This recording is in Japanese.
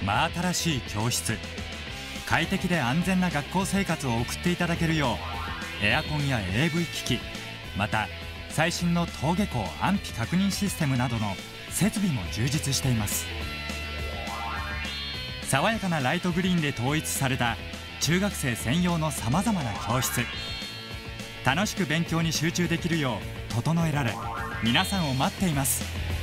真新しい教室、快適で安全な学校生活を送っていただけるよう、エアコンや AV 機器、また最新の登下校安否確認システムなどの設備も充実しています。爽やかなライトグリーンで統一された中学生専用のさまざまな教室、楽しく勉強に集中できるよう整えられ、皆さんを待っています。